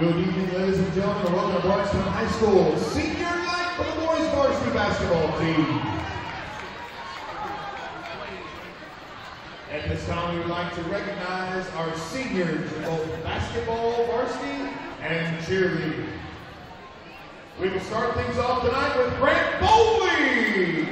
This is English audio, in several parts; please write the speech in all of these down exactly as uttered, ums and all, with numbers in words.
Good evening, ladies and gentlemen, and welcome to Bardstown High School Senior Night for the boys varsity basketball team. At this time, we would like to recognize our seniors in both basketball varsity and cheerleading. We will start things off tonight with Grant Bowley.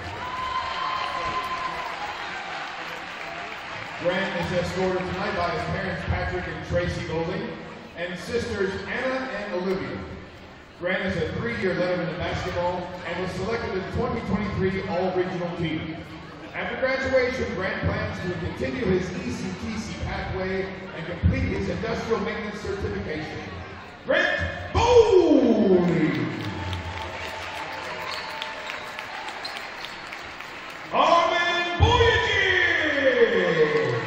Grant is escorted tonight by his parents, Patrick and Tracy Bowling, and sisters Anna and Olivia. Grant is a three-year letterman in basketball and was selected in the twenty twenty-three All-Regional Team. After graduation, Grant plans to continue his E C T C pathway and complete his industrial maintenance certification. Grant Bowley! Armin Boyajic!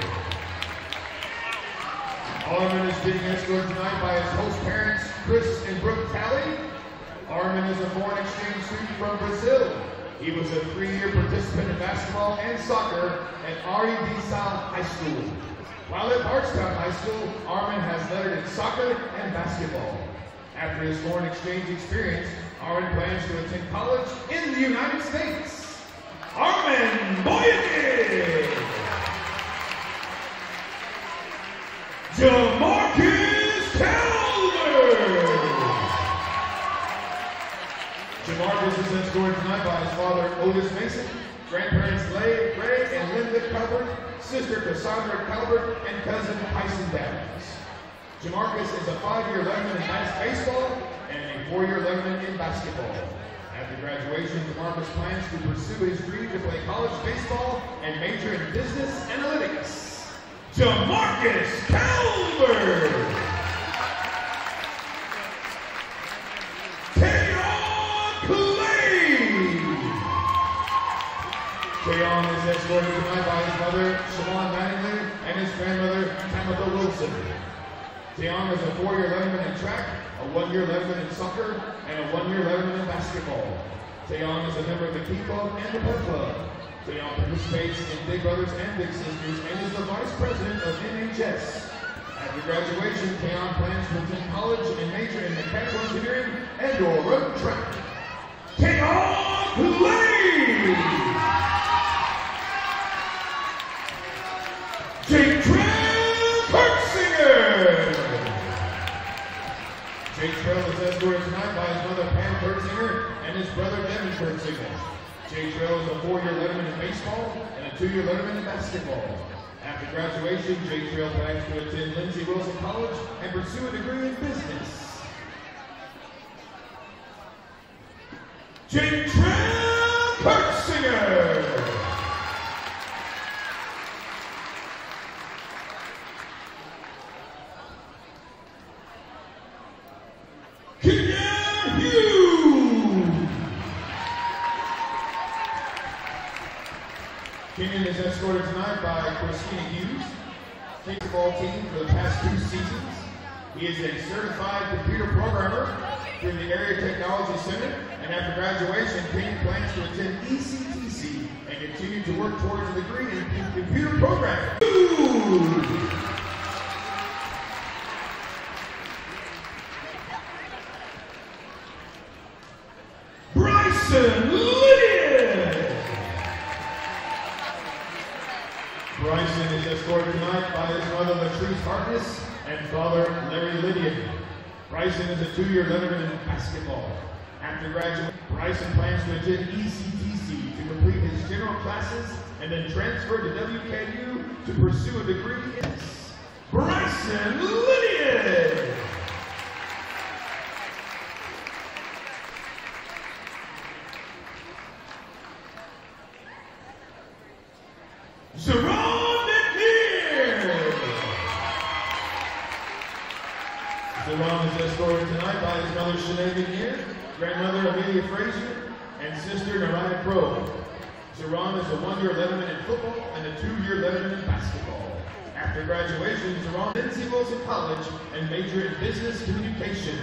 Armin is being escorted tonight by his host parents, Chris and Brooke Talley. Armin is a foreign exchange student from Brazil. He was a three-year participant in basketball and soccer at Arivisa High School. While at Bardstown High School, Armin has lettered in soccer and basketball. After his foreign exchange experience, Armin plans to attend college in the United States. Armin Boyajic! Jamarcus Calder! Jamarcus is escorted tonight by his father, Otis Mason, grandparents Leigh, Greg, and Linda Calvert, sister Cassandra Calvert, and cousin Tyson Downs. Jamarcus is a five-year letterman in baseball and a four-year letterman in basketball. After graduation, Jamarcus plans to pursue his dream to play college baseball and major in business analytics. Jamarcus Calvert! Tayon is escorted tonight by his mother, Siobhan Mattingly, and his grandmother, Tamitha Wilson. Tayon is a four-year letterman in track, a one-year letterman in soccer, and a one-year letterman in basketball. Tayon is a member of the Key Club and the Pep Club. Tayon participates in Big Brothers and Big Sisters and is the vice president of N H S. After graduation, Tayon plans to attend college and major in mechanical engineering and or road track. Tayon Lane! Jake-Trell Kurtzinger! Jake-Trell is escorted tonight by his mother Pam Kurtzinger and his brother Devin Kurtzinger. Jake-Trell is a four-year letterman in baseball and a two-year letterman in basketball. After graduation, Jake-Trell plans to attend Lindsey Wilson College and pursue a degree in business. Jake-Trell Kurtzinger! Kenyon is escorted tonight by Christina Hughes, baseball team for the past two seasons. He is a certified computer programmer through the Area Technology Center, and after graduation, Kenyon plans to attend E C T C and continue to work towards a degree in computer programming. Bryson Bryson is escorted tonight by his mother Latrice Harkness and father Larry Lydian. Bryson is a two-year letterman in basketball. After graduation, Bryson plans to attend E C T C to complete his general classes and then transfer to W K U to pursue a degree in Bryson Lydian. Zeron McNear! Zeron is escorted tonight by his mother Sinead McNear, grandmother Amelia Frazier, and sister Naraya Crow. Zeron is a one-year letterman in football and a two-year letterman in basketball. After graduation, Zeron attended Lindsey Wilson College and majored in business communication.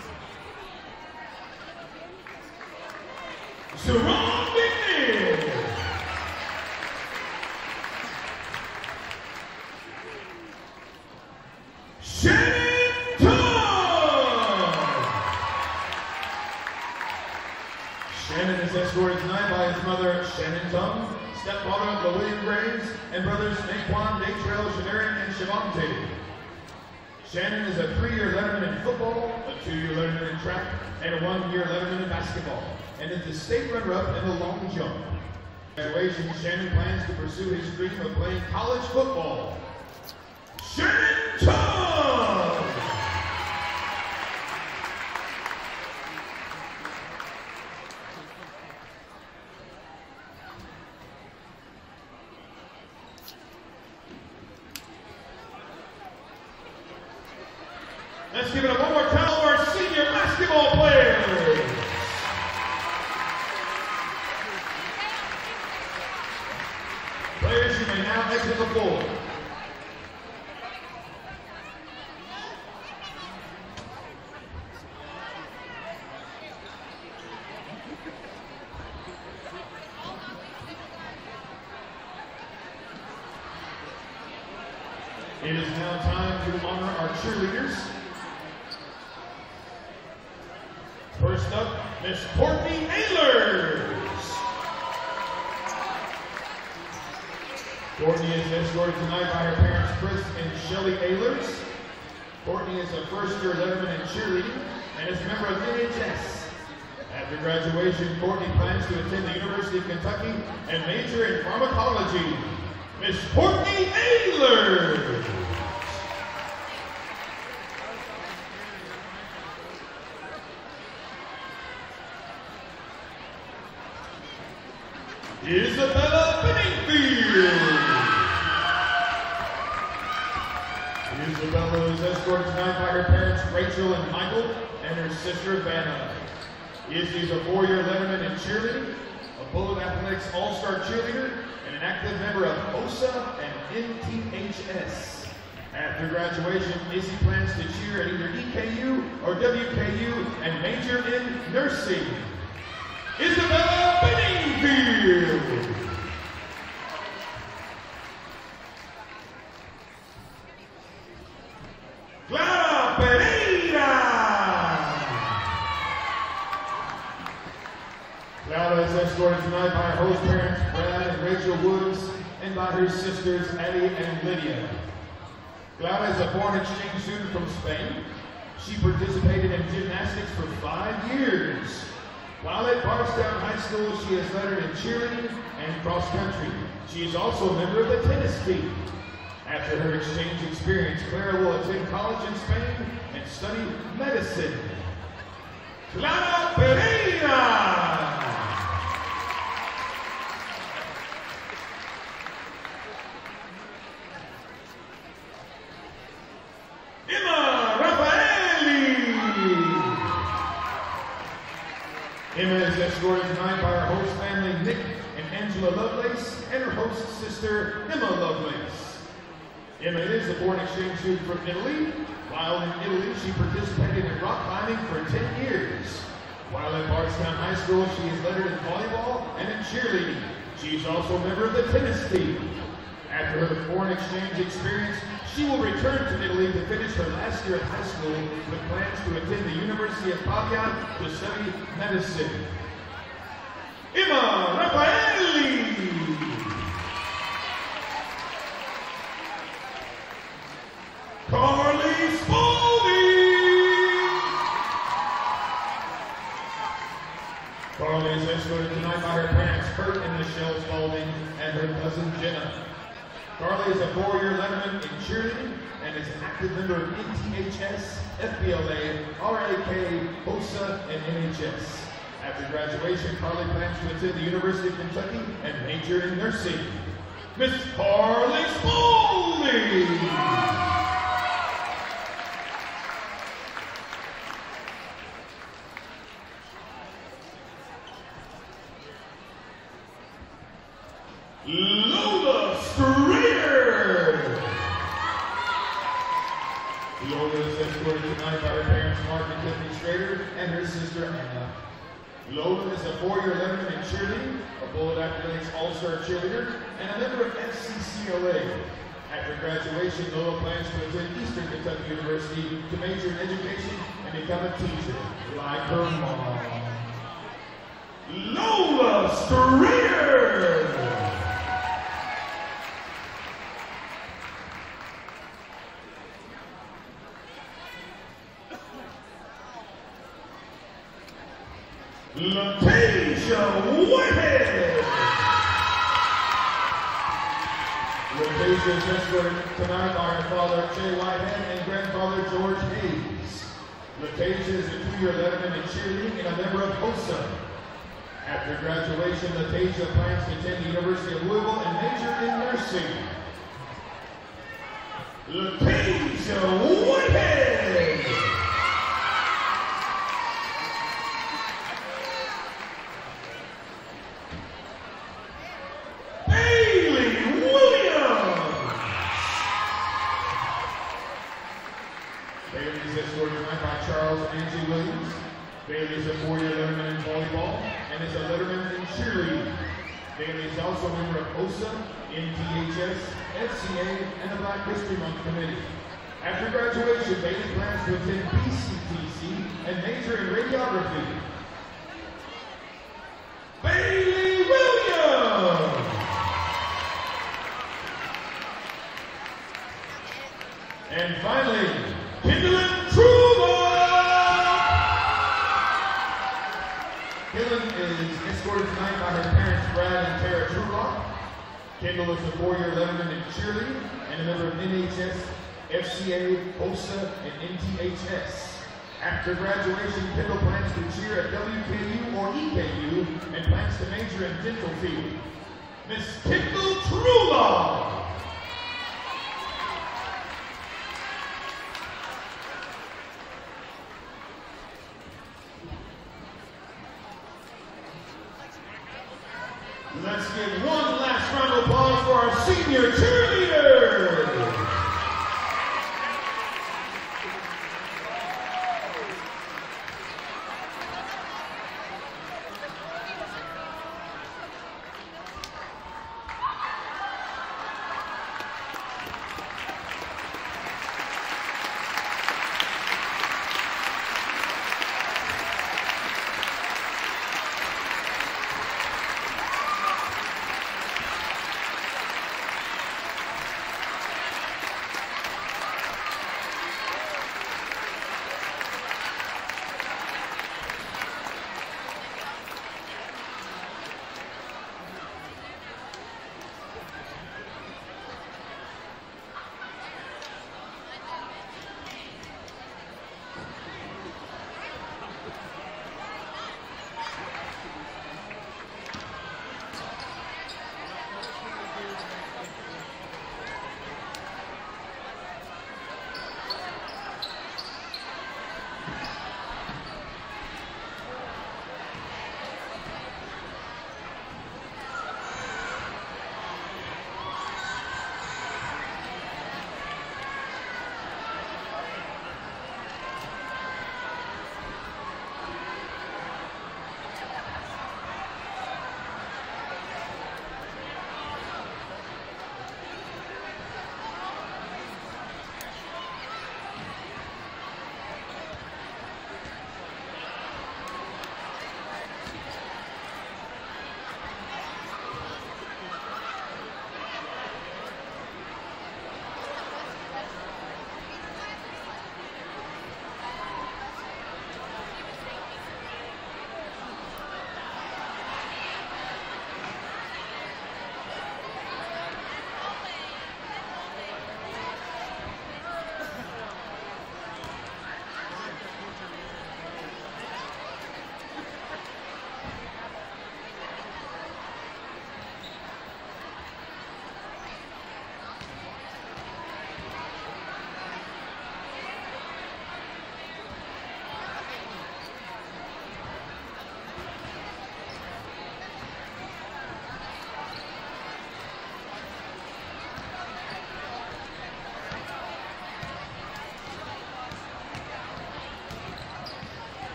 Zeron McNear! Shannon Todd! tonight by his mother, Shannon Tung, stepfather, William Graves, and brothers Naquan, Natrell, Shanarin, and Shavante. Shannon is a three-year letterman in football, a two-year letterman in track, and a one-year letterman in basketball, and is the state runner-up in the long jump. Graduation, Shannon plans to pursue his dream of playing college football. Shannon Tung! Let's give it up one more time to our senior basketball players. Players, you may now exit the floor. It is now time to honor our cheerleaders. First up, Miss Courtney Ehlers. Courtney is escorted tonight by her parents, Chris and Shelly Ehlers. Courtney is a first-year letterman in cheerleading and is a member of N H S. After graduation, Courtney plans to attend the University of Kentucky and major in pharmacology. Miss Courtney Ehlers. Isabella Benningfield. Isabella is escorted tonight by her parents, Rachel and Michael, and her sister, Vanna. Izzy is a four-year letterman in cheerleading, a Bullet Athletics All-Star cheerleader, and an active member of O S A and N T H S. After graduation, Izzy plans to cheer at either E K U or W K U and major in nursing. Isabella Benningfield. Clara Pereira. Clara is escorted tonight by her host parents, Brad and Rachel Woods, and by her sisters, Addie and Lydia. Clara is a foreign exchange student from Spain. She participated in gymnastics for five years. While at Bardstown High School, she has lettered in cheerleading and cross country. She is also a member of the tennis team. After her exchange experience, Clara will attend college in Spain and study medicine. Clara Pereira! Emma is escorted tonight by her host family, Nick and Angela Lovelace, and her host sister, Emma Lovelace. Emma is a foreign exchange student from Italy. While in Italy, she participated in rock climbing for ten years. While at Bardstown High School, she is lettered in volleyball and in cheerleading. She is also a member of the tennis team. After her foreign exchange experience, she will return to Italy to finish her last year of high school with plans to attend the University of Pavia to study medicine. Emma Raffaelli. Carly Spalding. Carly is escorted tonight by her parents, Kurt and Michelle Spalding, and her cousin Jenna. Carly is a four-year letterman in cheerleading and is an active member of N T H S, F B L A, R A K, O S A, and N H S. After graduation, Carly plans to attend the University of Kentucky and major in nursing. Miss Carly Spalding! Lola Strader! Lola is escorted tonight by her parents, Mark and Tiffany Strader, and her sister, Anna. Lola is a four-year letterman in cheerleading, a Bullet Athletics All-Star cheerleader, and a member of F C C L A. After graduation, Lola plans to attend Eastern Kentucky University to major in education and become a teacher, like her mom. Lola Strayer. Latasia Whitehead. Latasia is escorted tonight by her father, Jay Whitehead, and grandfather, George Hayes. Latasia is a two-year letterman in cheerleading and a member of HOSA. After graduation, Latasia plans to attend the University of Louisville and major in nursing. Latasia Whitehead. Bailey is a four-year letterman in volleyball and is a letterman in cheerleading. Bailey is also a member of HOSA, N T H S, F C A, and the Black History Month Committee. After graduation, Bailey plans to attend B C T C and major in radiography. Bailey Williams! And finally, Kindlin Truba! Kindlin is escorted tonight by her parents, Brad and Tara Trulock. Kendall is a four-year letterman in cheerleading and a member of N H S, F C A, HOSA, and N T H S. After graduation, Kendall plans to cheer at W K U or E K U and plans to major in dental field. Miss Kendall Trulock! Let's give one last round of applause for our senior cheerleaders.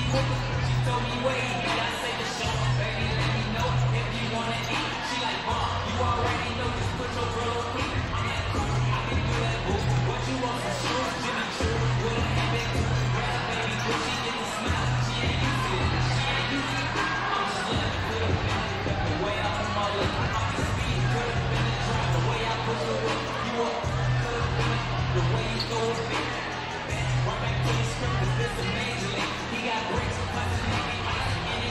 Right back to the script, 'cause this is major league. He got bricks, punches, maybe ice, and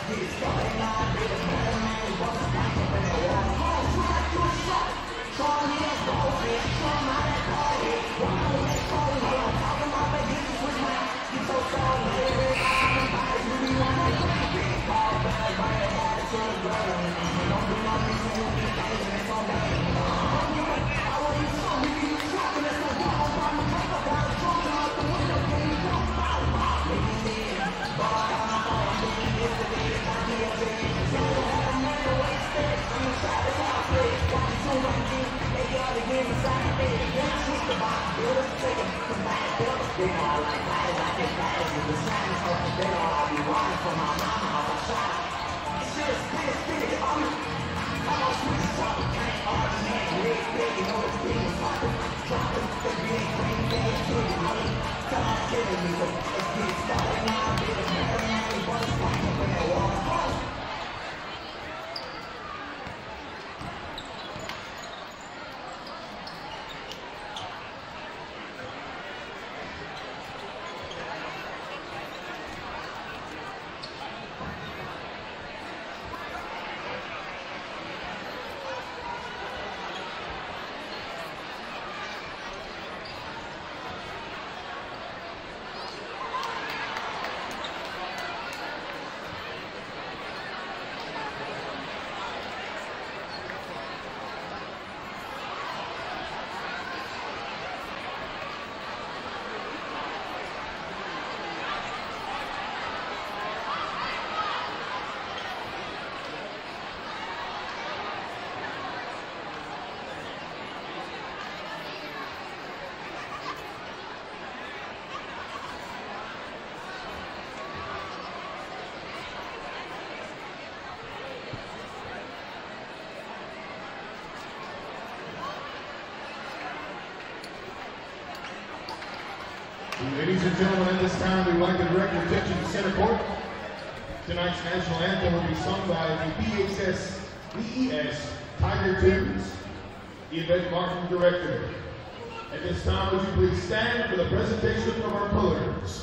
Ladies and gentlemen, at this time, we would like to direct your attention to center court. Tonight's national anthem will be sung by the B H S B E S Tiger Tunes, the event marketing director. At this time, would you please stand for the presentation of our colors.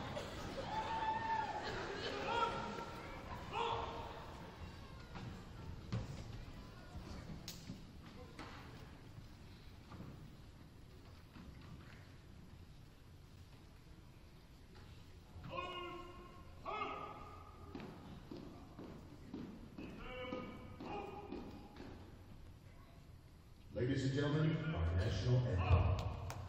Ladies and gentlemen, our national anthem.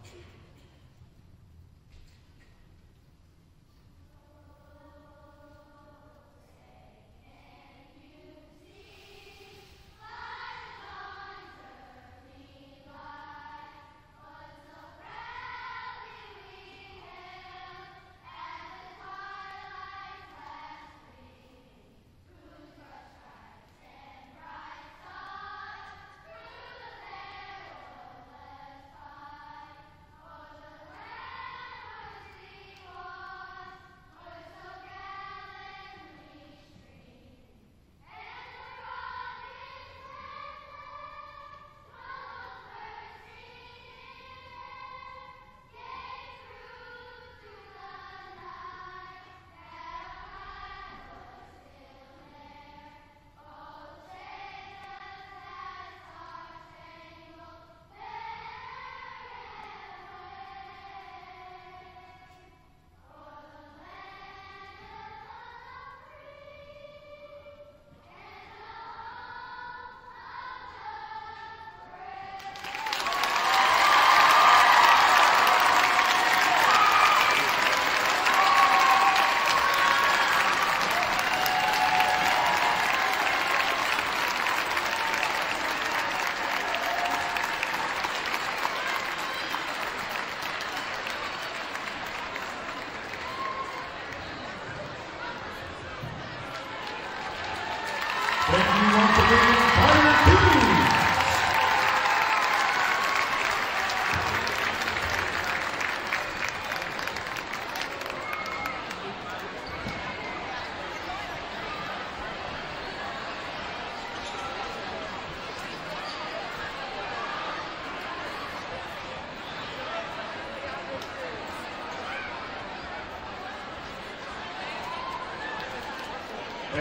Thank you once again, Tiger Tunes.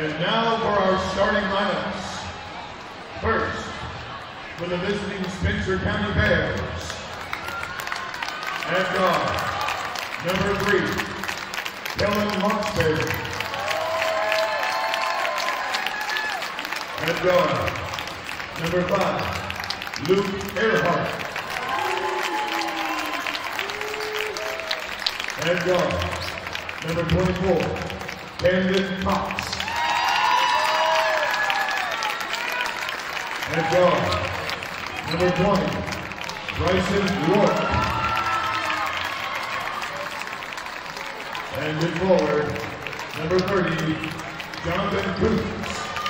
And now for our starting lineups. First, for the visiting Spencer County Bears. At guard, number three, Kellen Moxberry. At guard, number five, Luke Earhart. At guard, number twenty-four, Camden Cox. At guard, number twenty, Bryson Rourke. And in forward, number thirty, Jonathan Coots.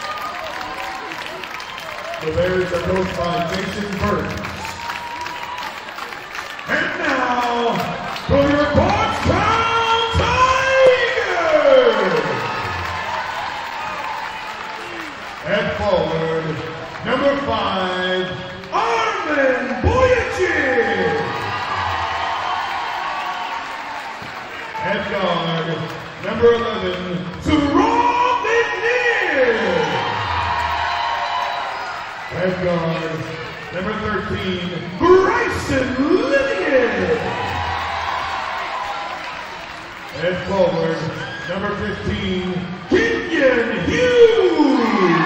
The Bears are coached by Jason Burns. And now, for your Bardstown Tigers! At forward, number five, Armin Boyajic. At guard, number eleven, Teron McNeil. At guard, number thirteen, Bryson Lillian. At forward, number fifteen, Kenyon Hughes.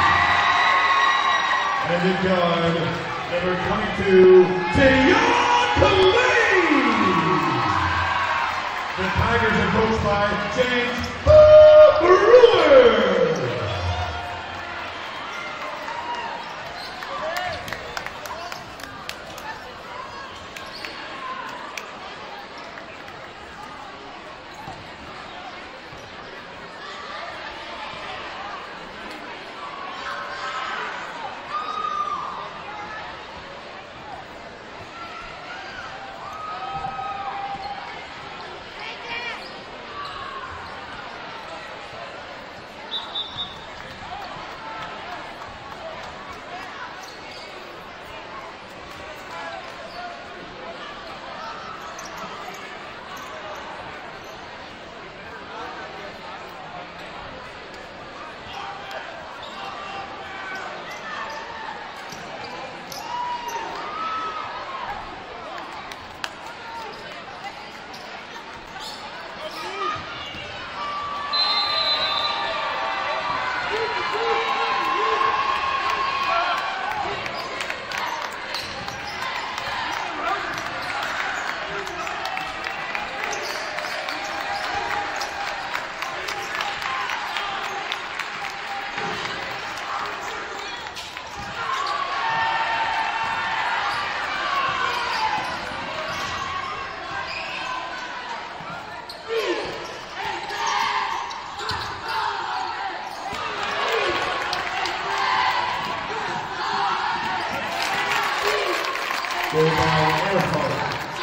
And at guard, number twenty-two, Tayon Calais. The Tigers are coached by James Brewer. Go by Earhart.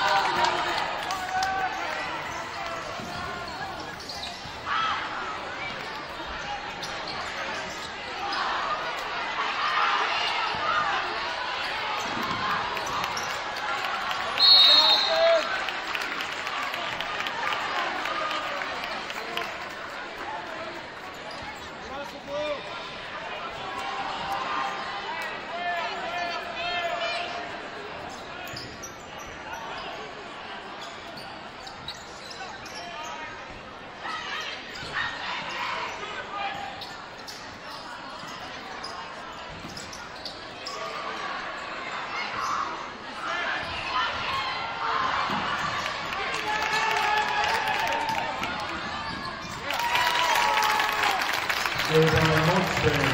Go by Moxberry.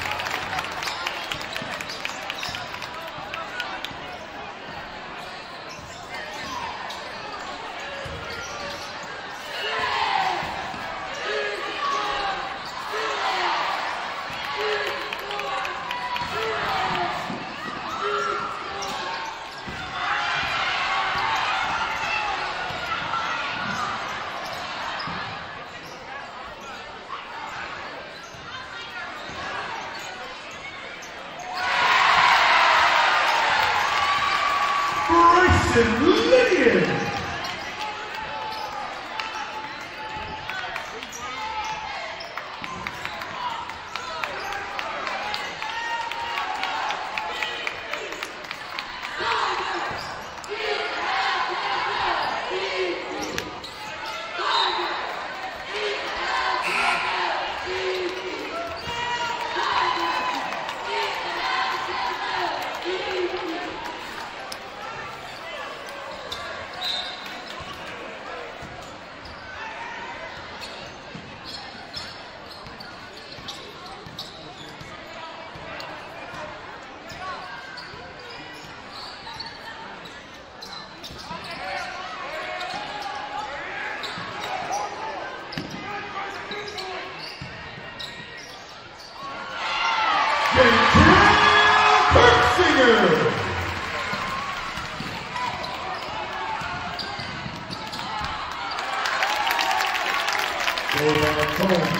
Lillian. Pulsinger. Gold by Combs.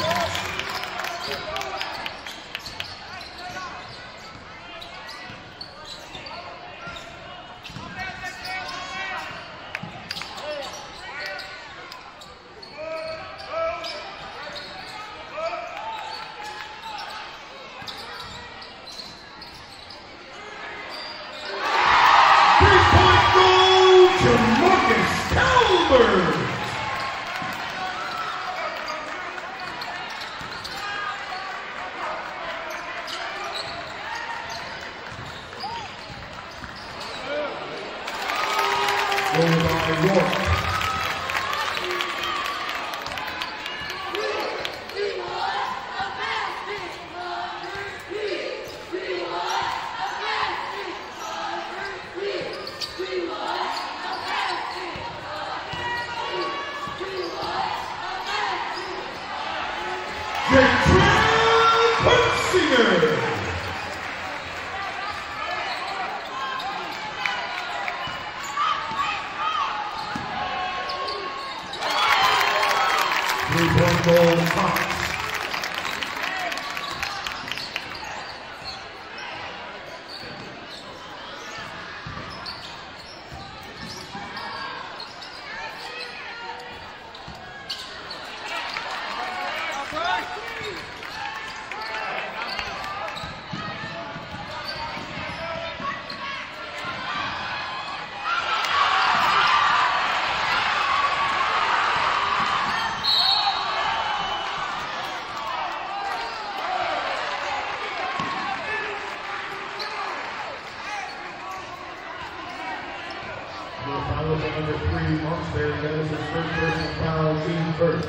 Number three, Monster, that is his first personal foul, team first.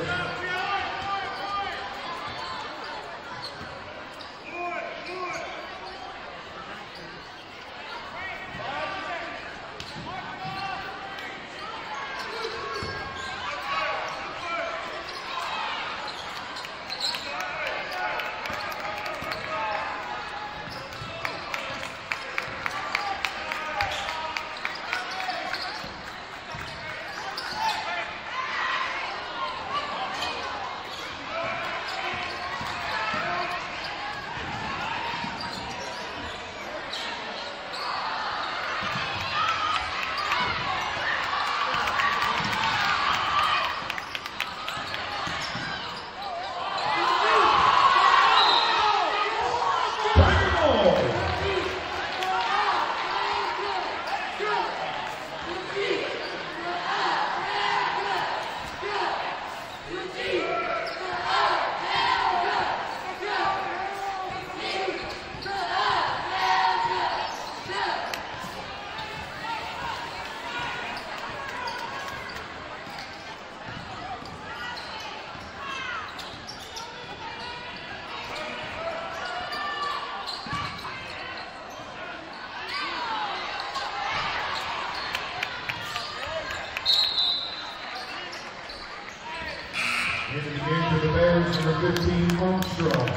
Into the game for the Bears, number fifteen, Armstrong.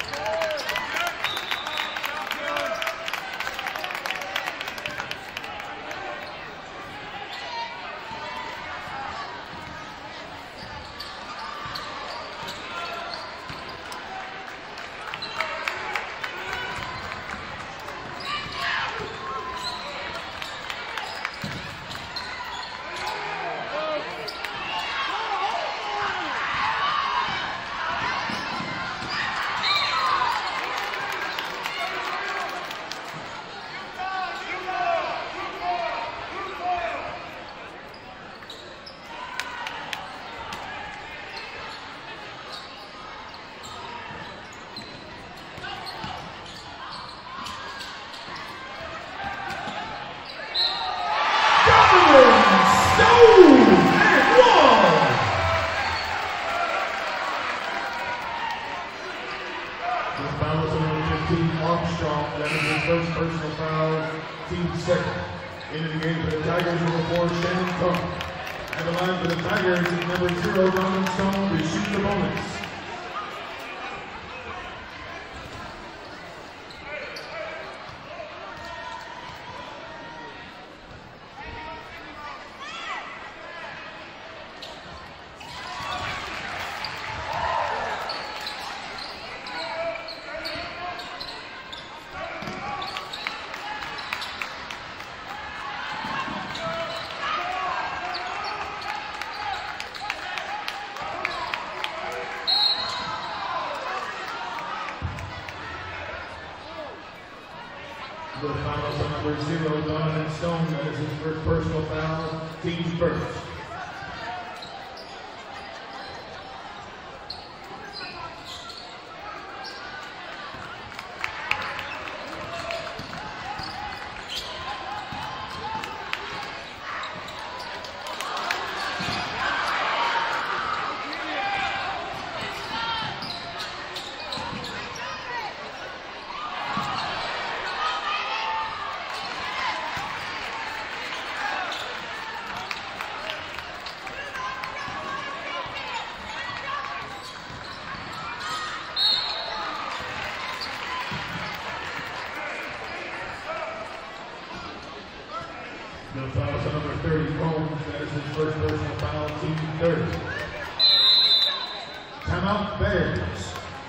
Armstrong, that is his first personal foul, team second. Into the game for the Tigers, number four, Shannon Cook. At the line for the Tigers is number zero, Roman Stone, to shoot the bonus. The final to number zero, Donovan Stone. That is his first personal foul. Team first. The foul to number thirty, Combs. That is his first personal foul, team thirty. Timeout, Bears.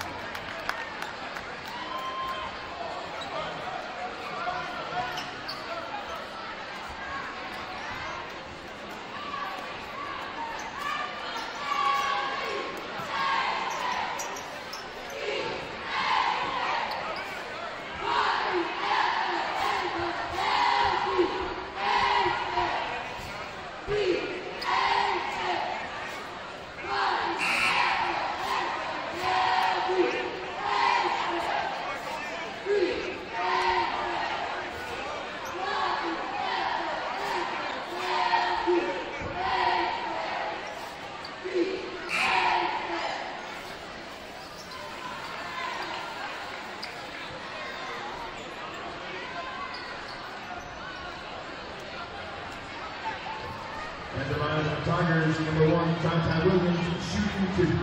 And the line of Tigers, number one, Ty Williams, shooting two.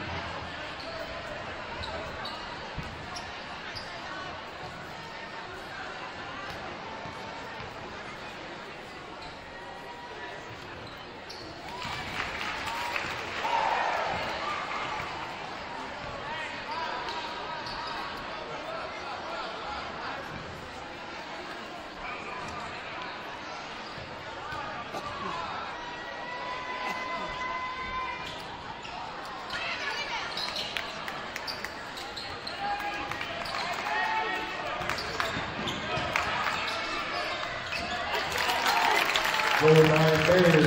Goal by Bears.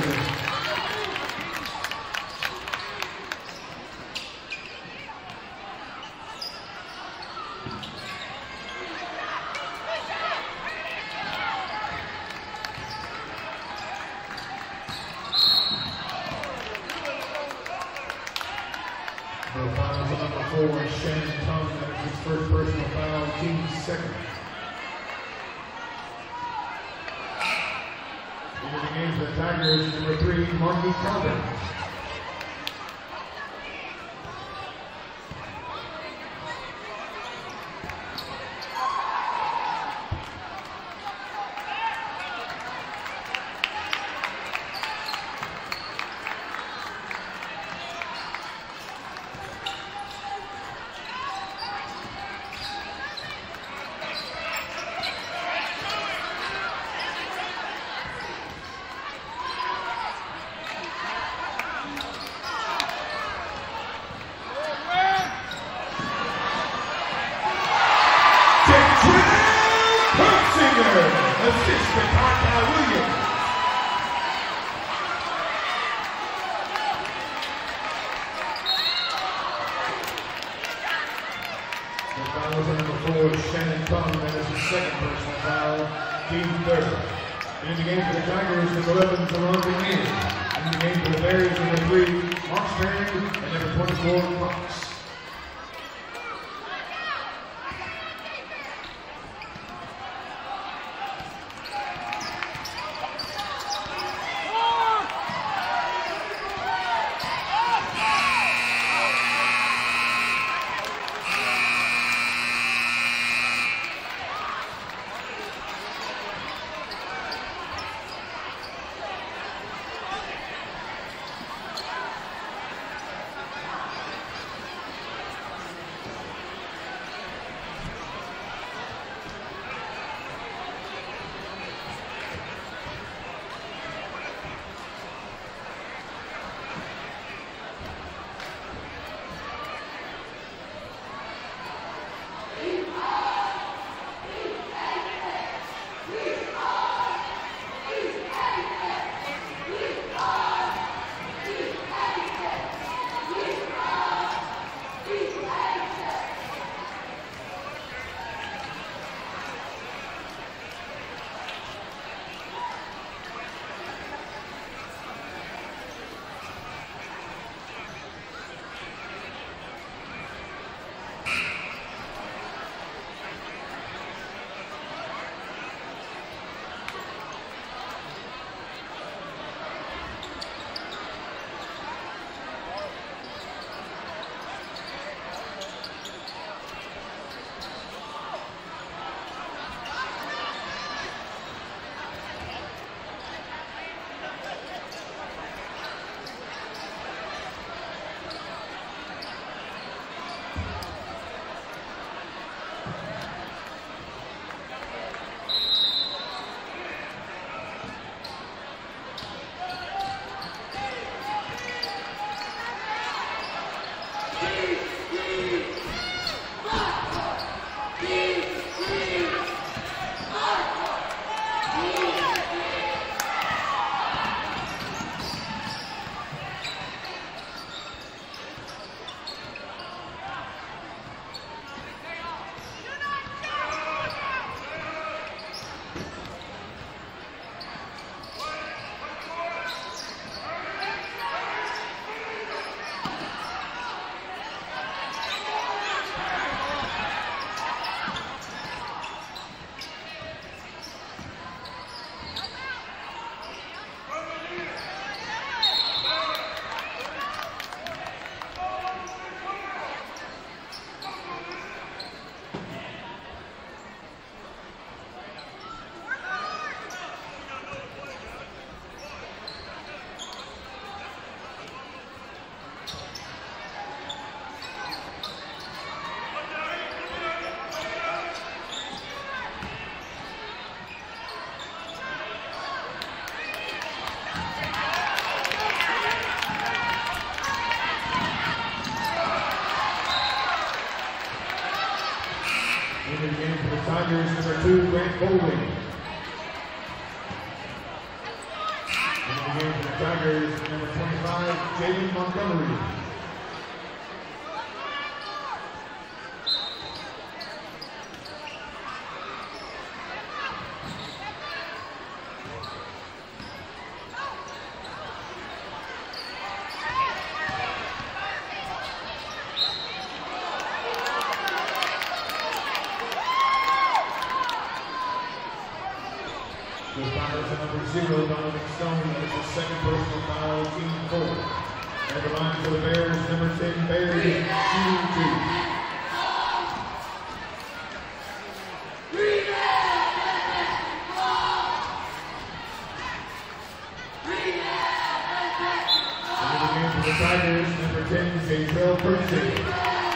The foul to number four, Shannon Tongue. That is his first personal foul, team second. Into the game for the Tigers, number three, Marky Calvin. Assist to Ty Williams. The foul is number four, Shannon Tongue. That is his second personal foul, team third. In the game for the Tigers, number eleven, Toronto Wayne. In the game for the Bears, number three, Mark Perry, and number twenty-four, Fox. In the game for the Tigers, number two, Grant Bowling. In the game for the Tigers, number twenty-five, Jaden Montgomery. The foul is number zero, Donovan Stone. That's his second personal foul, team four. At the line for the Bears, number ten, Bears, shooting two. And the game for the Tigers, number ten, Zatrell Purchase.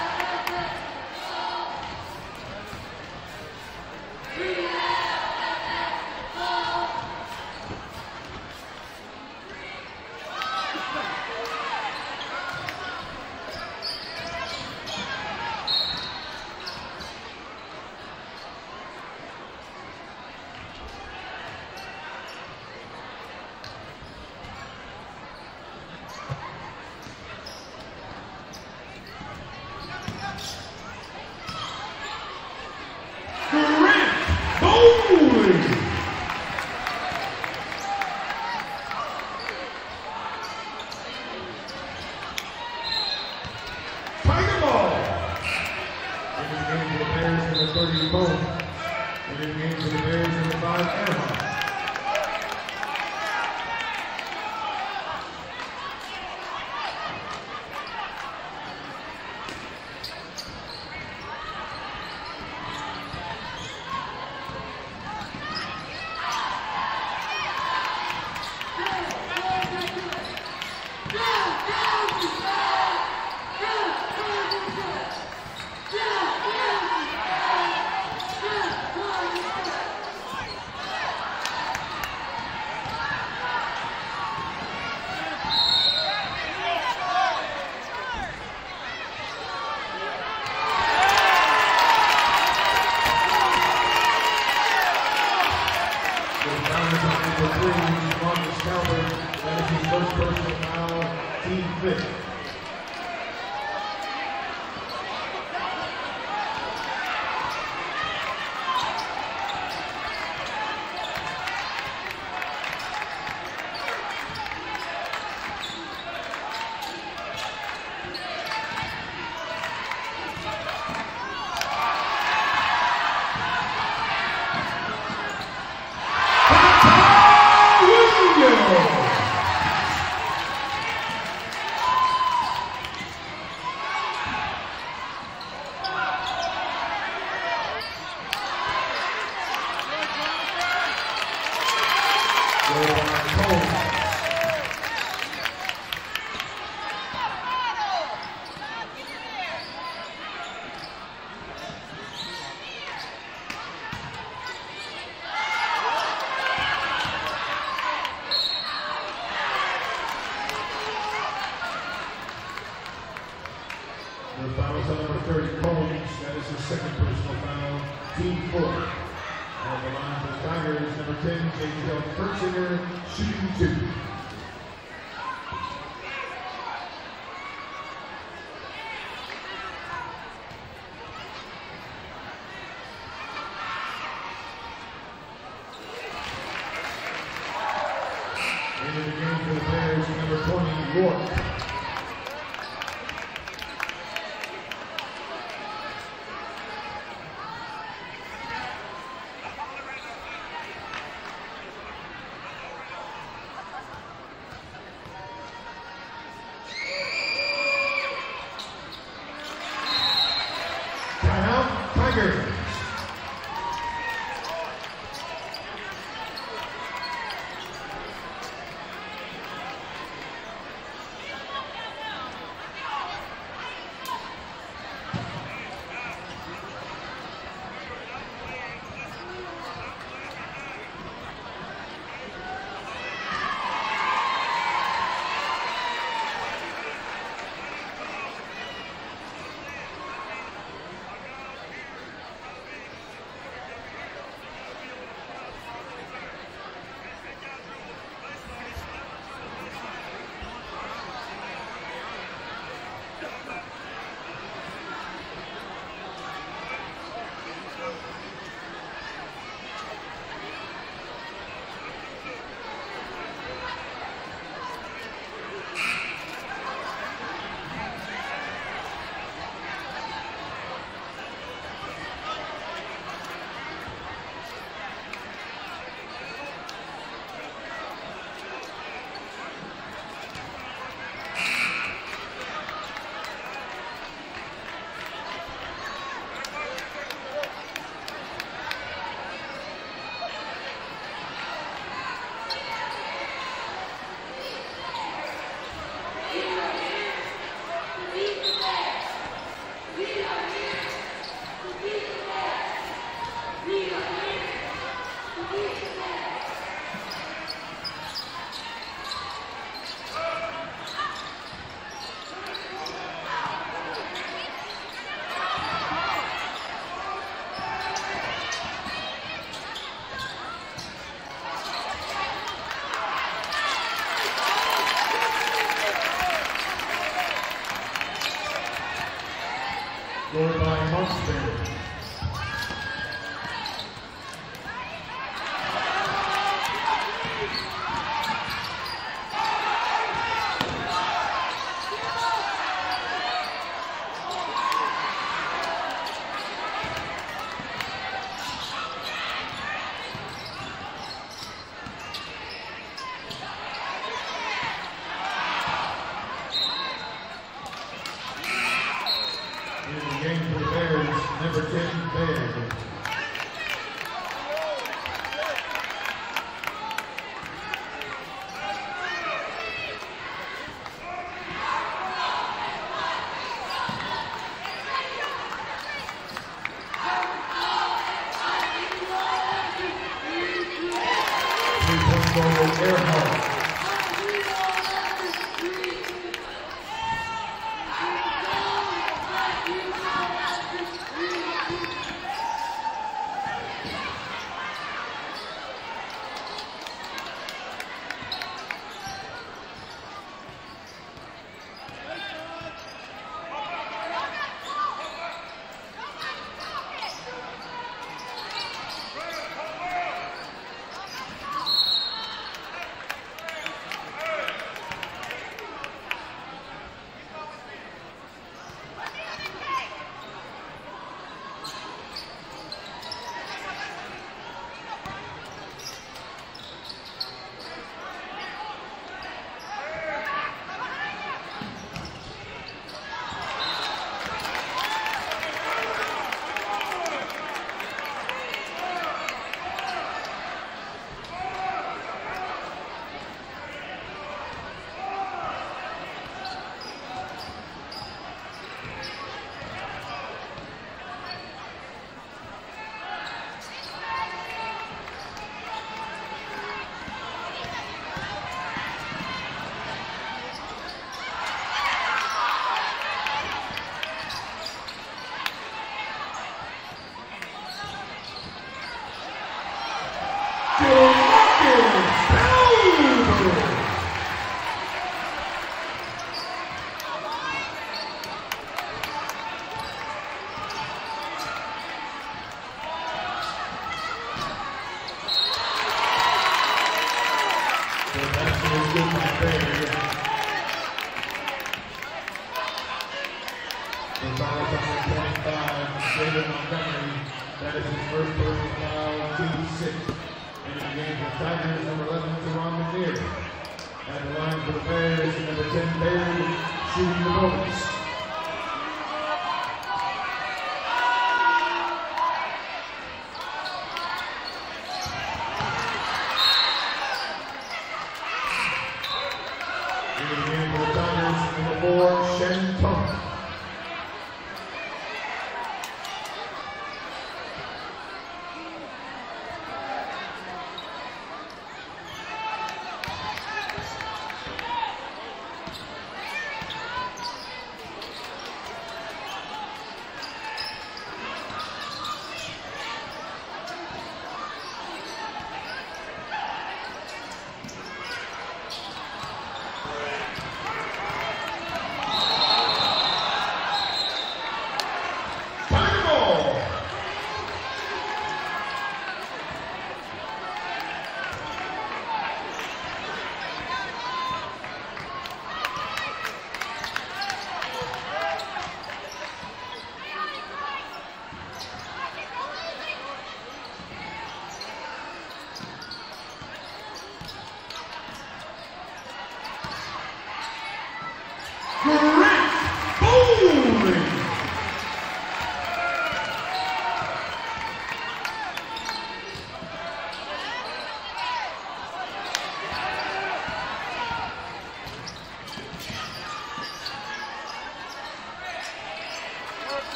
The foul is on number thirty, Collins. That is his second personal foul, team four. And the line for the Tigers, number ten, Zatrell Purchase, shooting two. Into the game for the Bears, number twenty, York. Timeout, Tigers. Earhart.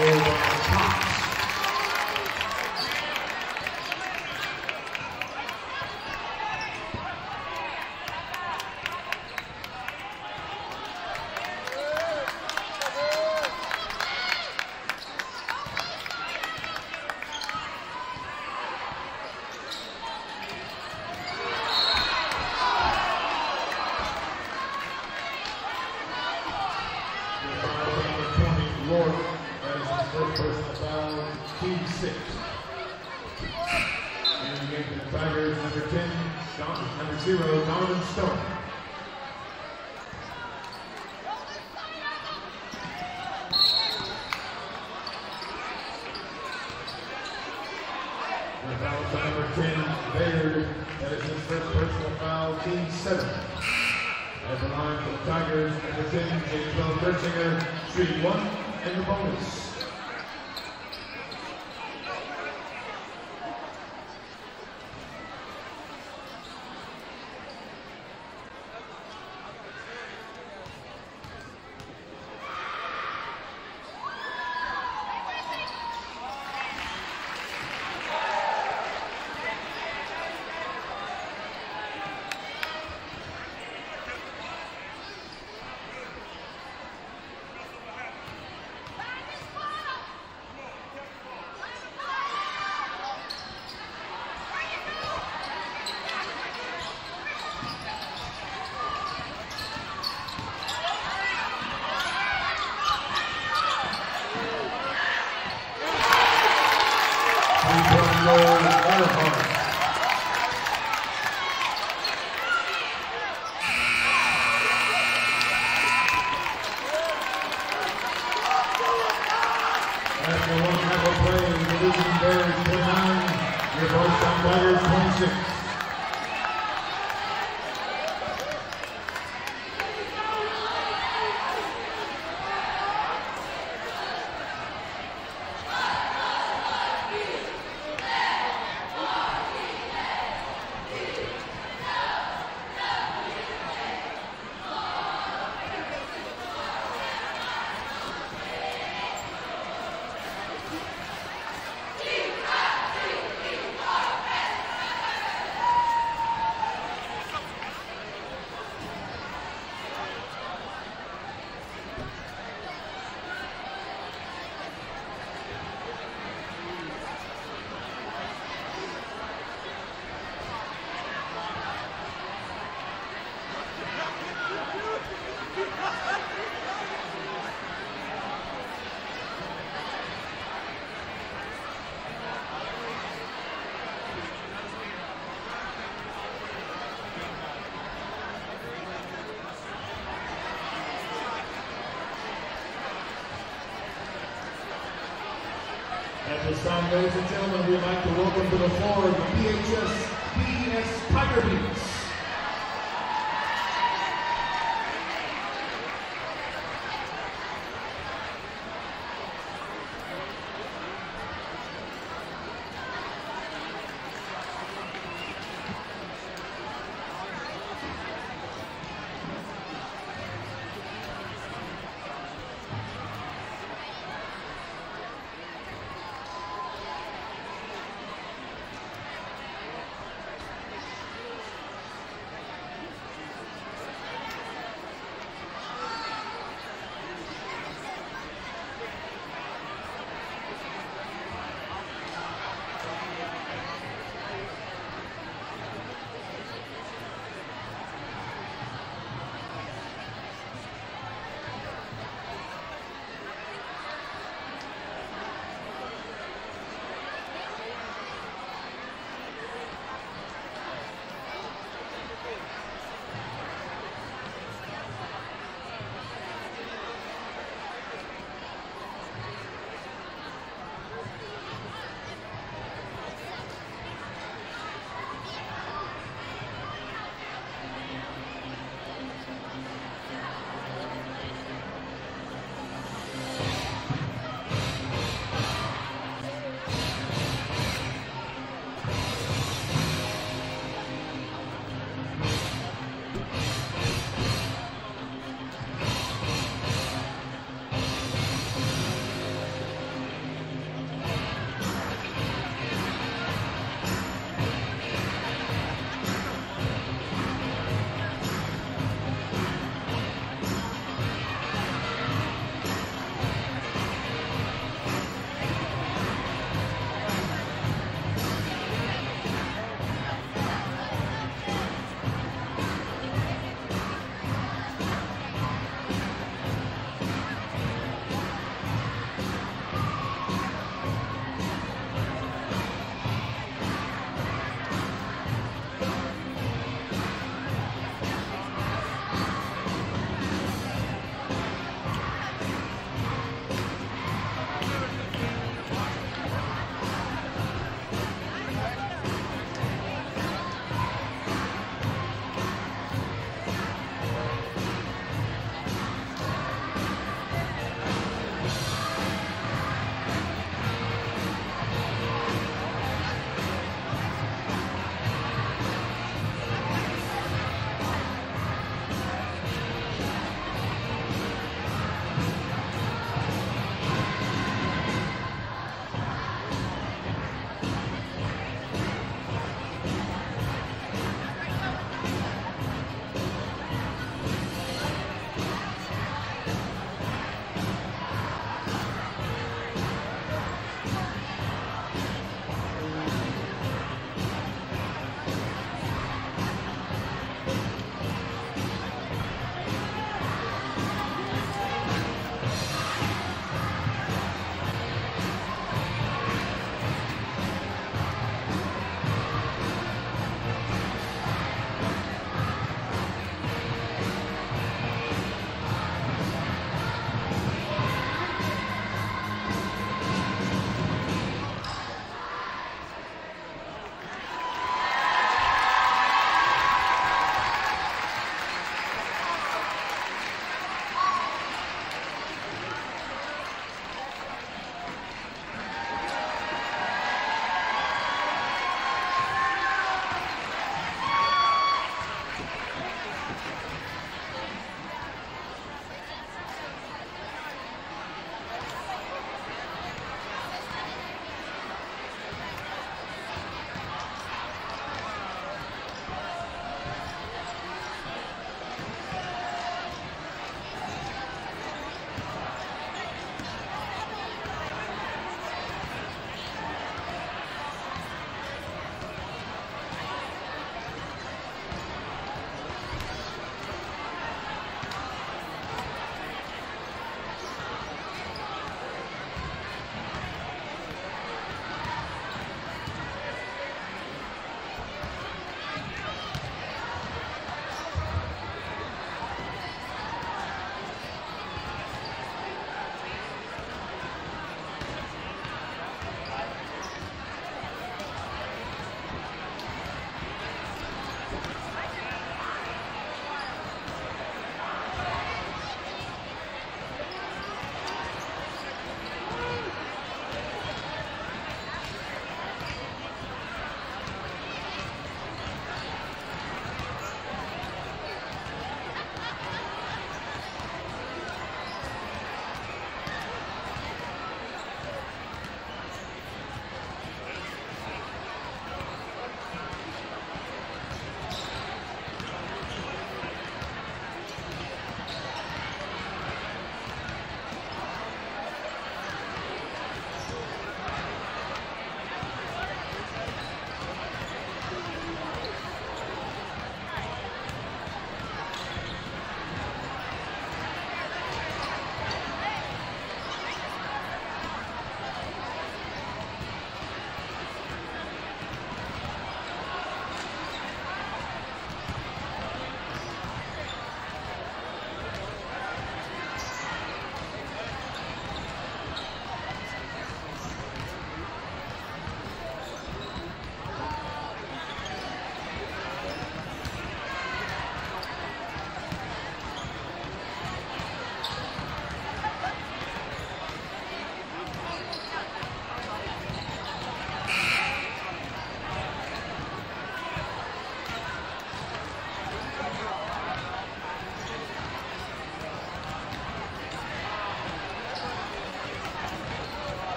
scored by Cox. At this time, ladies and gentlemen, we'd like to welcome to the floor the P H S P S Tiger Beats.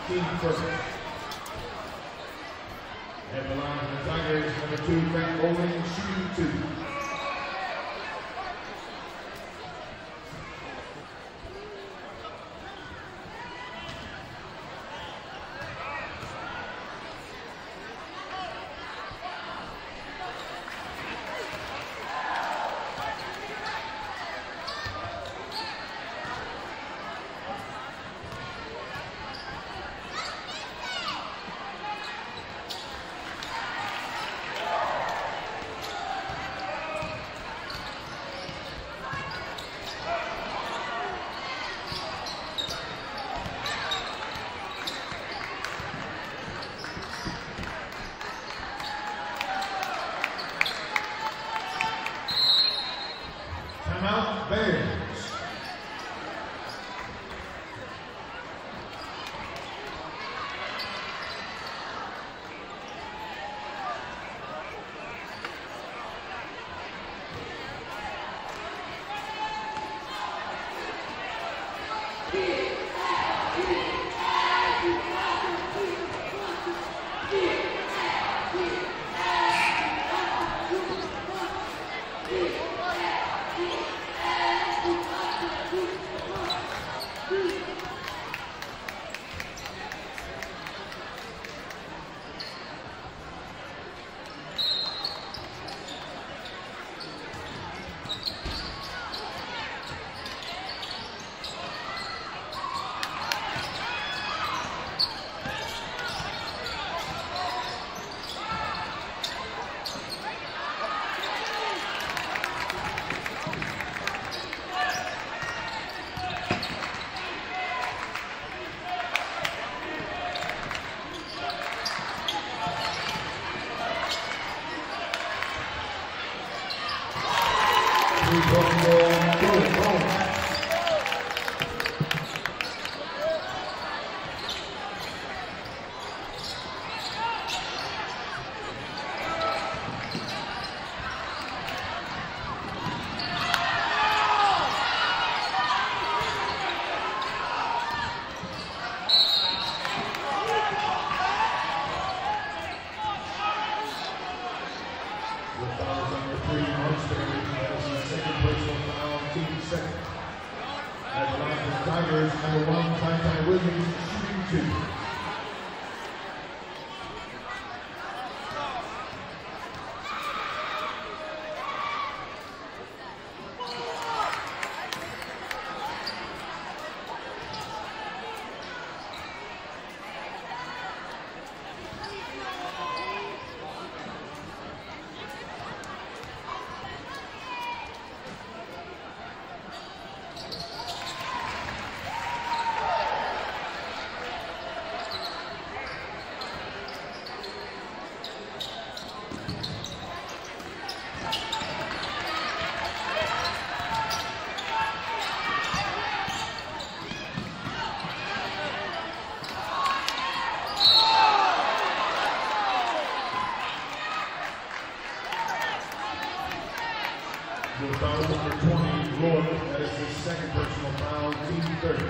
team first. At the line for the Tigers, number two, Frank Bowling, shooting two. Timeout, Bears. Number one, Ty Ty Williams, shooting two. The foul number twenty, Lloyd. That is his second personal foul, team third.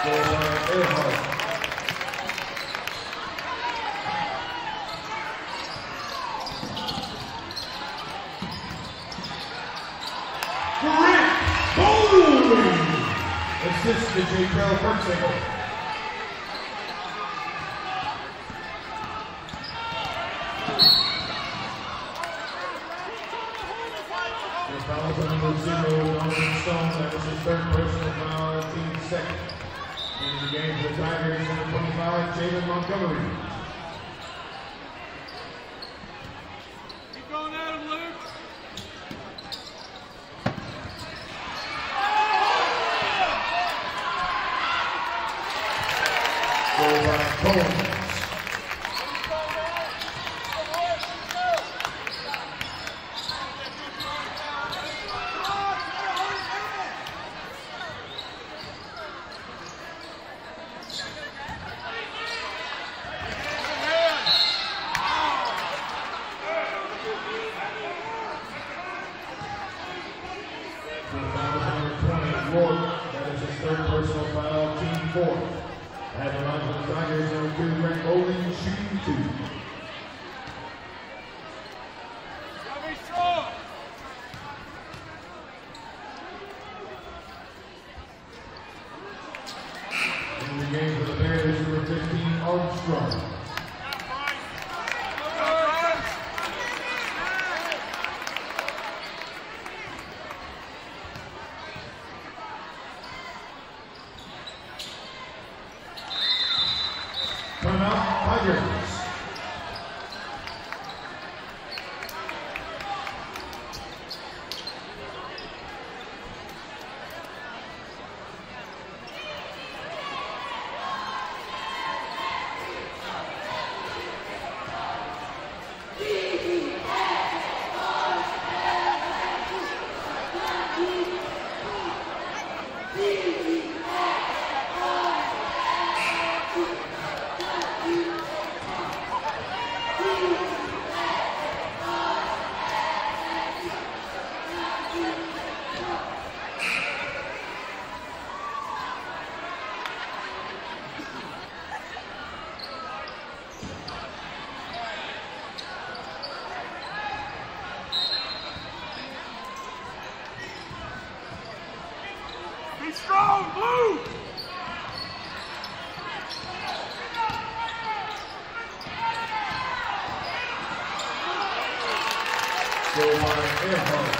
Scored by Earhart. Assist to J. Trail Burksinger. The foul on number zero, Donovan Stone. That was his third personal foul, team second. In the game for the Tigers, number twenty-five, Jalen Montgomery. Keep going at him, Luke. Collins. That is his third personal foul, team four. At the line for the Tigers, number two, Brent Bowling, shooting two. Be strong. In the game for the Bears, number fifteen, Armstrong. Timeout, Tigers. Be strong, Blue! Go by Earhart.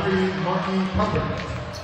three, Marky Pumper.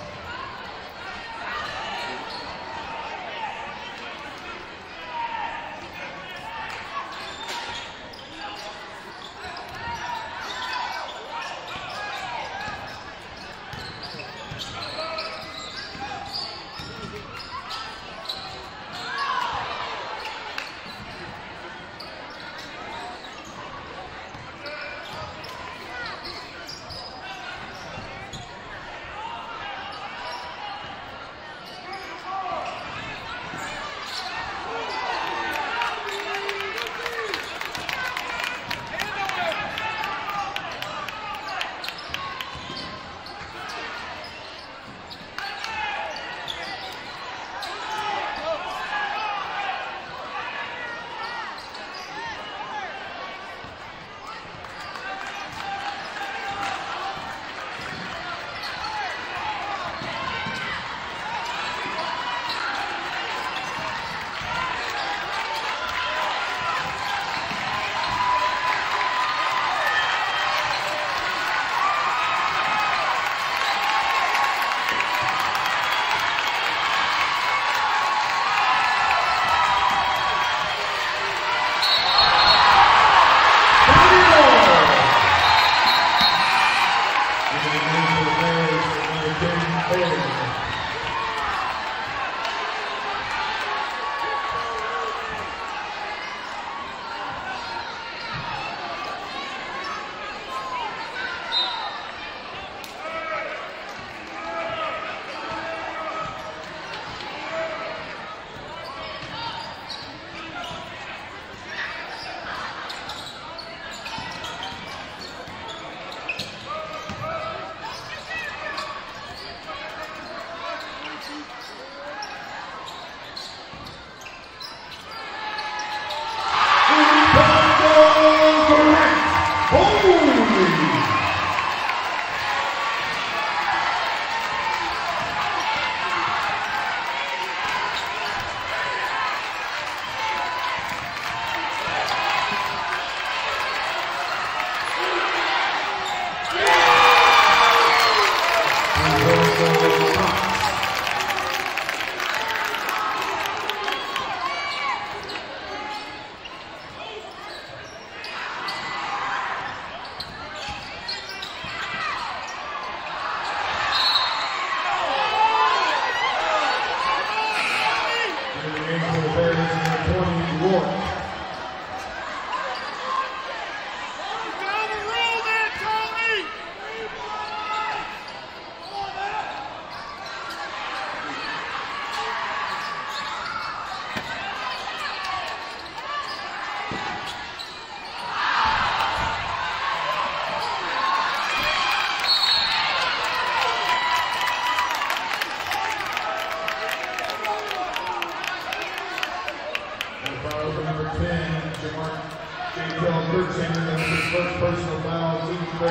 First personal foul, team third.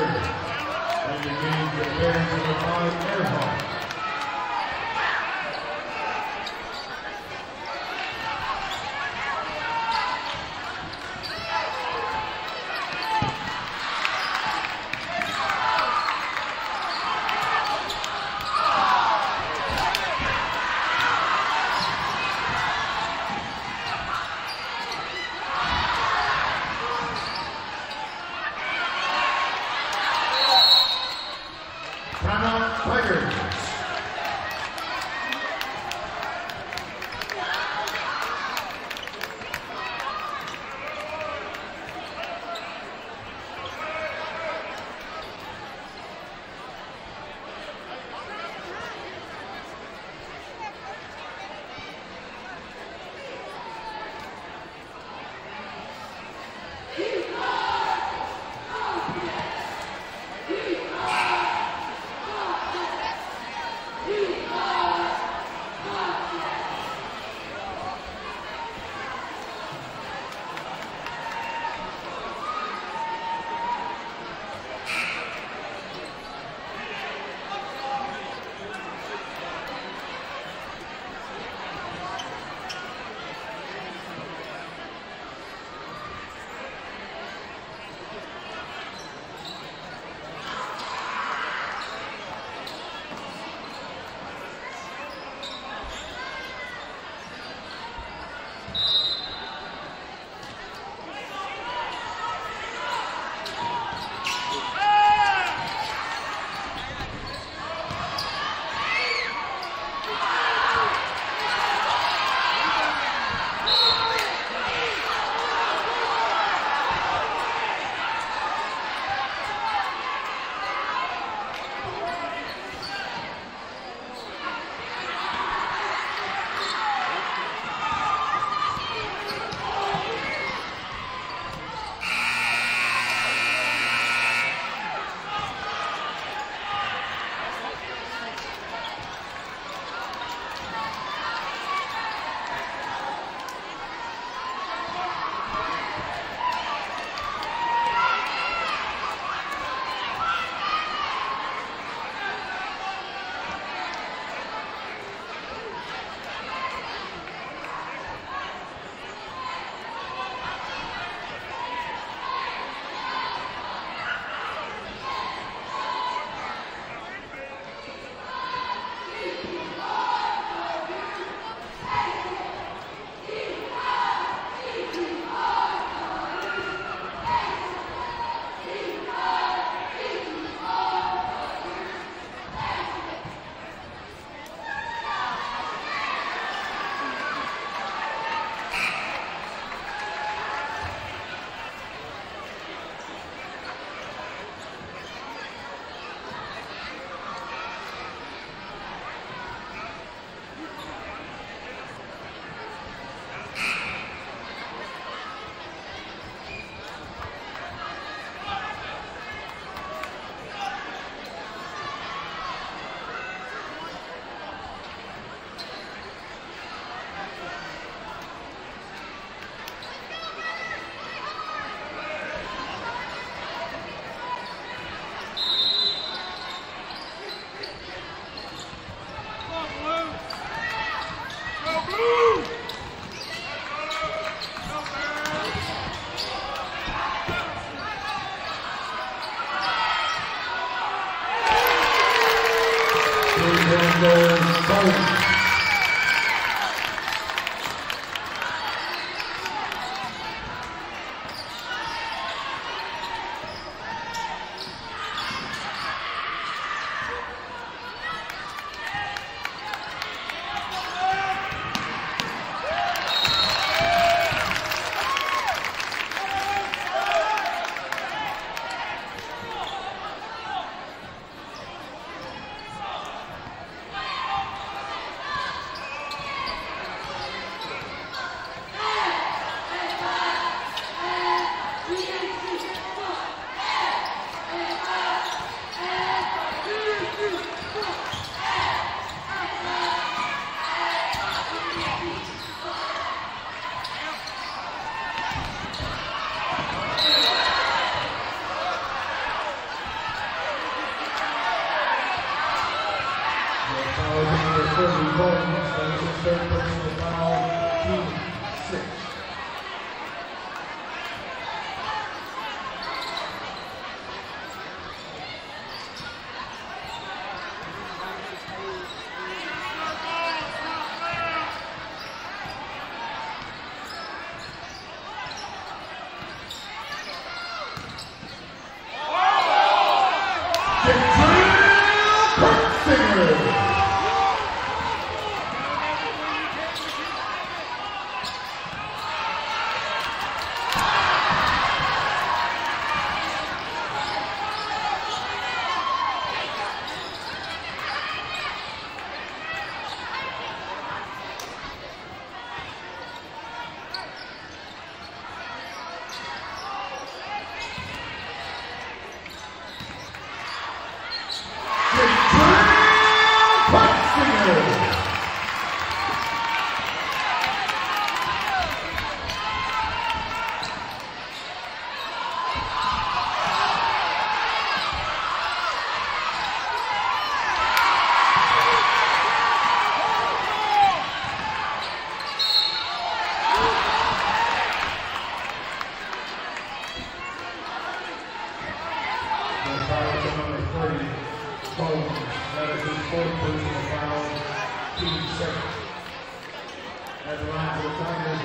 And the game preparing for the five air ball. Timeout, Tigers.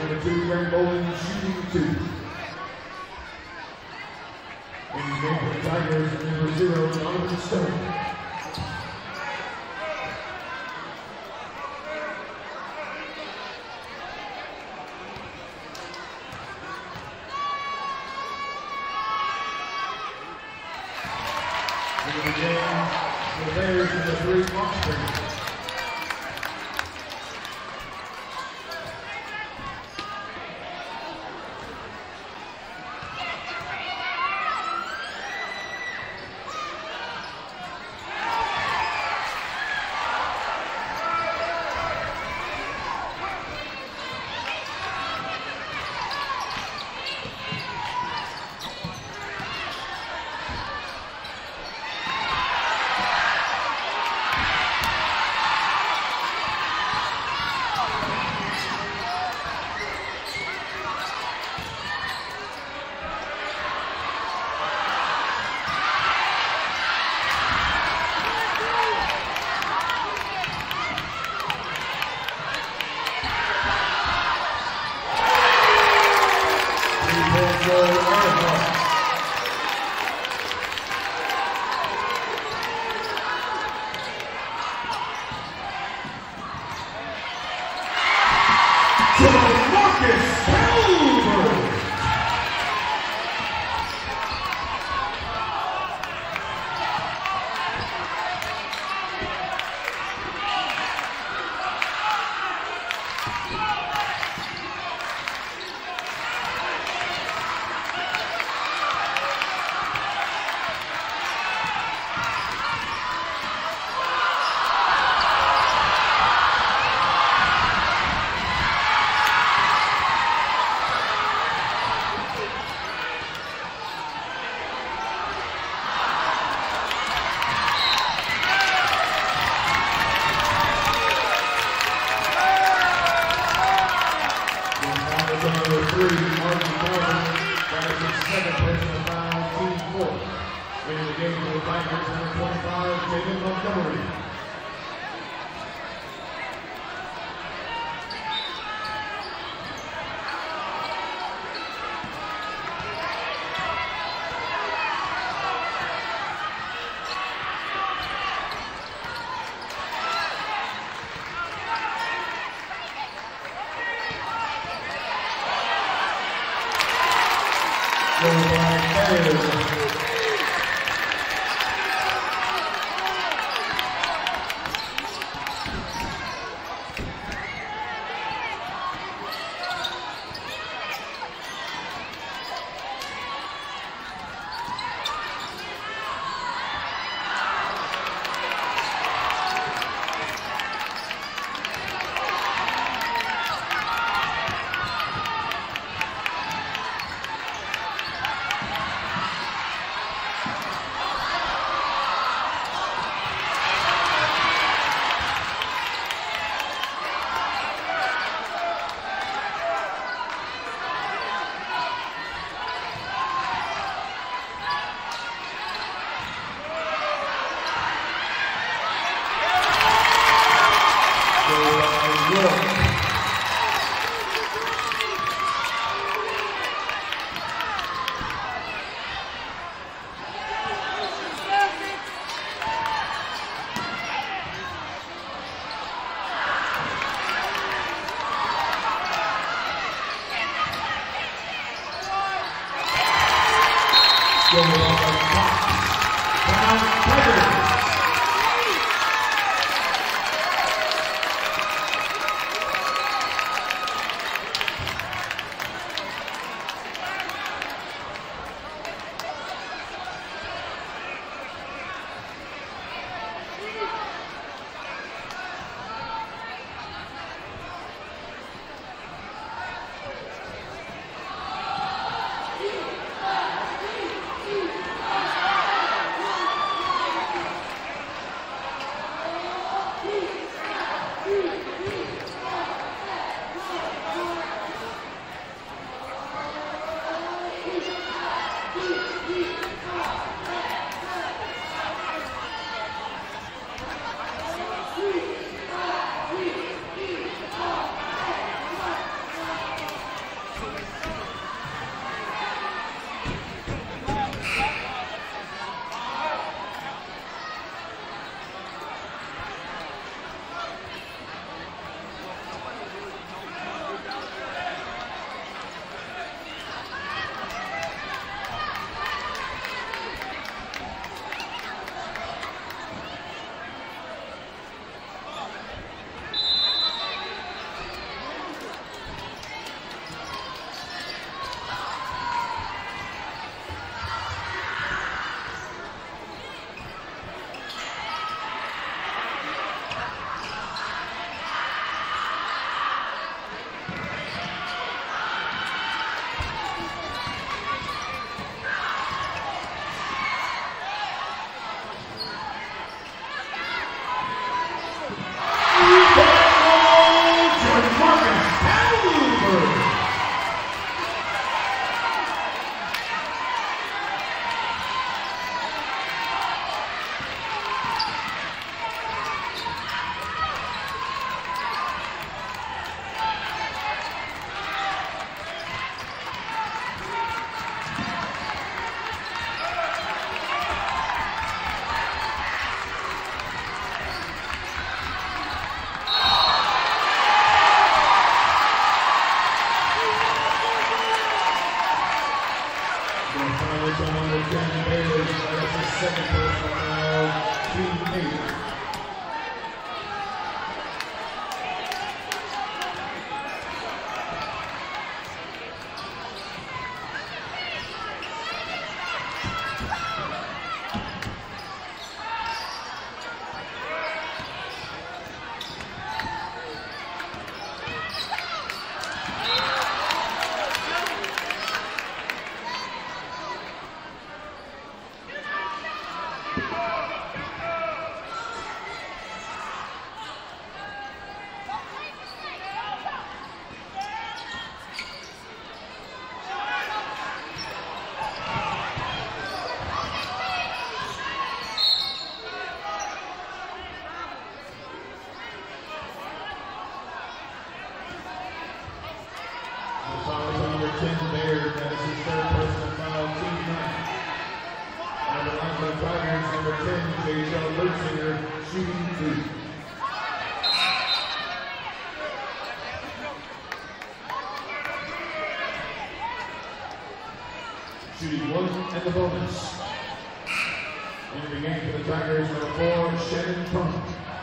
Number two, Grant Bowling, shooting two. In the game for the Tigers, number zero, Jonathan Stone. In the game for the Bears, number three, Bardstown. Number three, Martin Morgan, that is his second personal foul, team four. In the game for the Tigers, number twenty-five, Jaden Montgomery. also number ten, Bears. That's his second personal foul, team eight. Shooting one and the bonus. In the game for the Tigers, number four, Shannon Pump.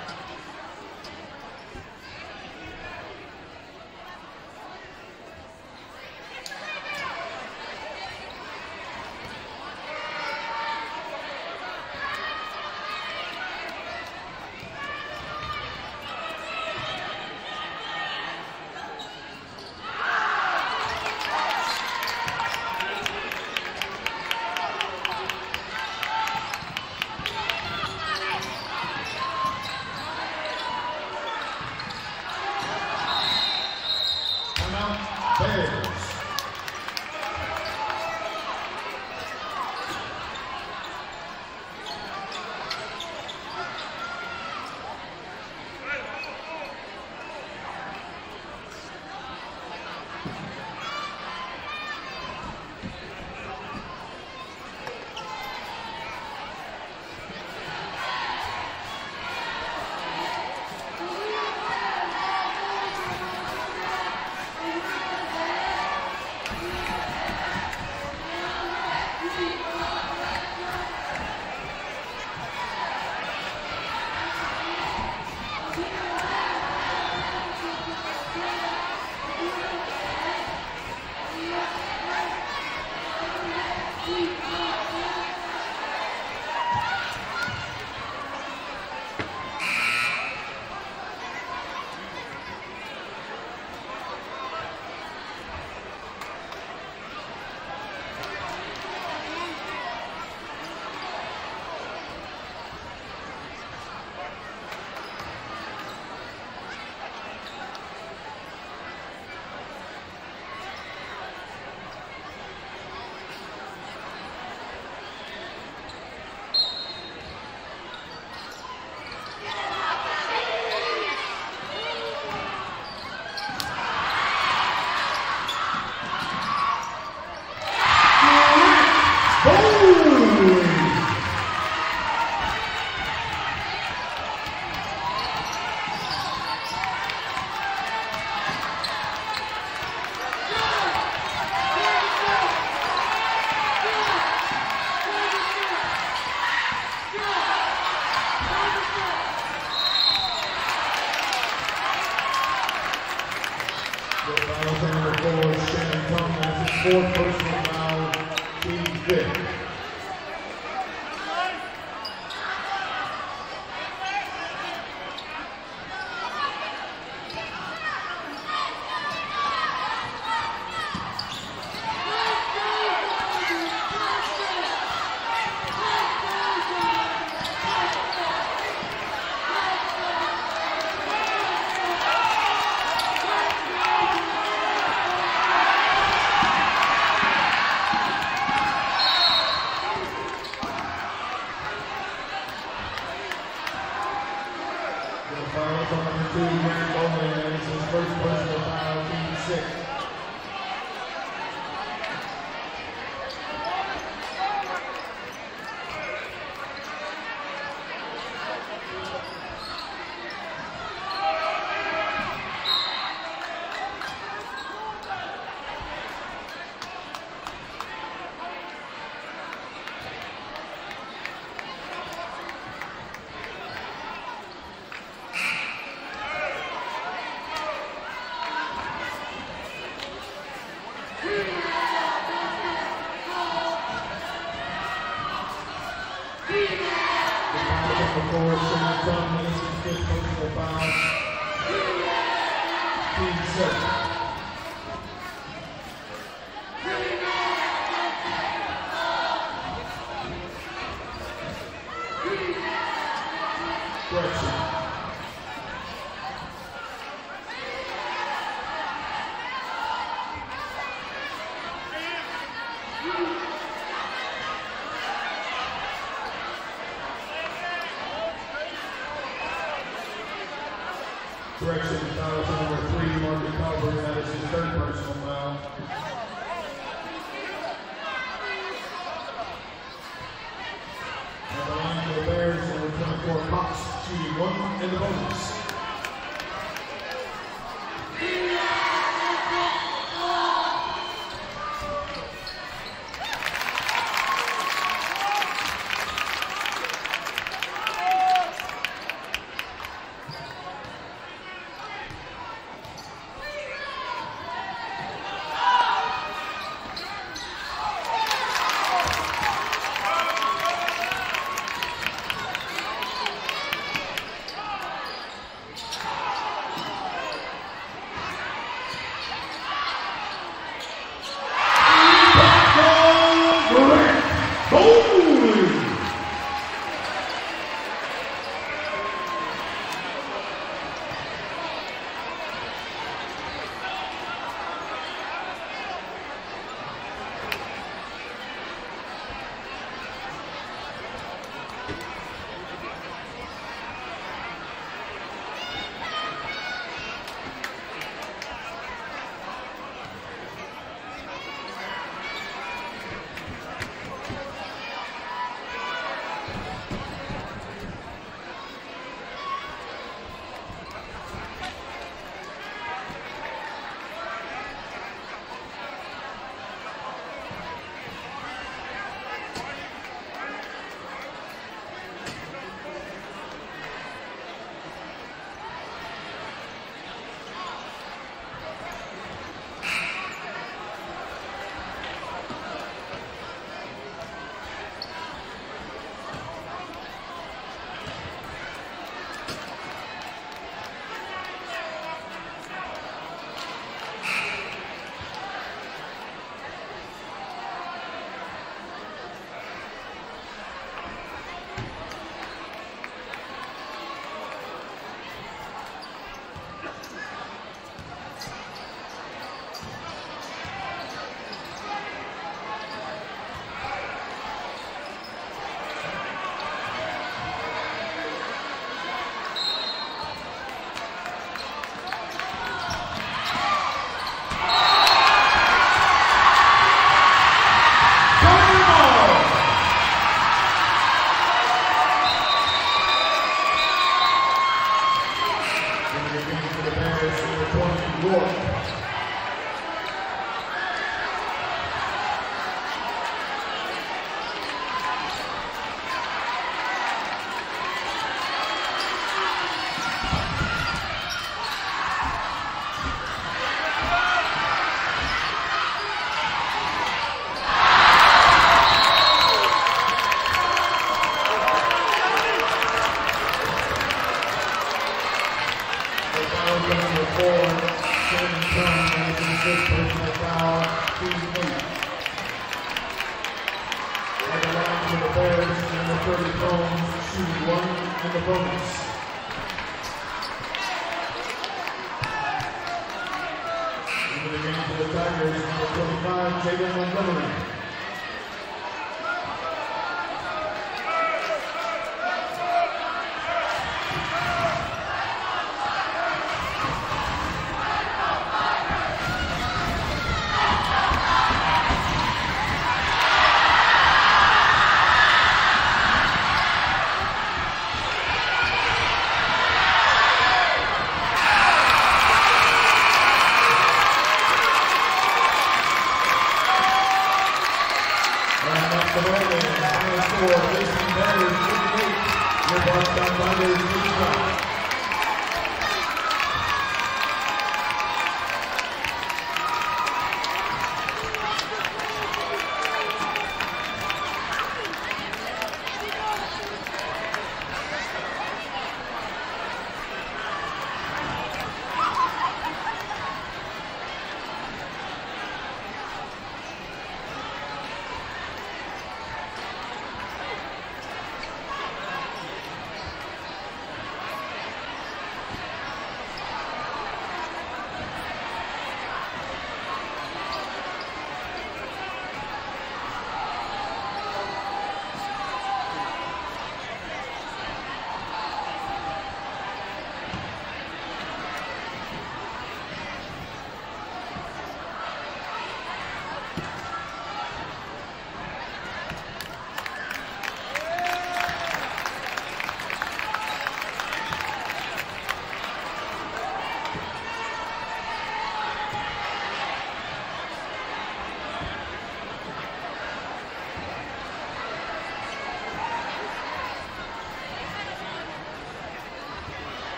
Fourth personal foul, team fifth. four, Shannon Dunn, and this is fifth personal foul. Team seven. Correction. Correction, foul to number three, Marcus Calvert, that is his third personal foul. At the line for the Bears, number twenty-four, Cox, shooting one in the bonus.